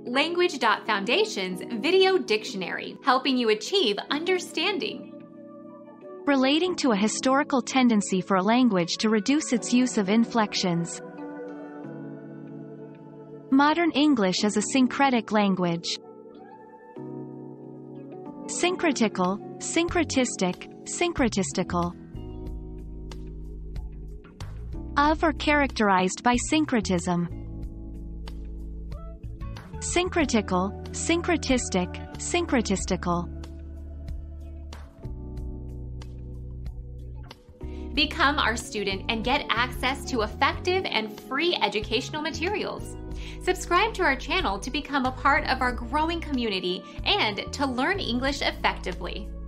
Language.Foundation's Video Dictionary, helping you achieve understanding. Relating to a historical tendency for a language to reduce its use of inflections. Modern English is a syncretic language. Syncretical, syncretistic, syncretistical. Of or characterized by syncretism. Syncretical, syncretistic, syncretistical. Become our student and get access to effective and free educational materials. Subscribe to our channel to become a part of our growing community and to learn English effectively.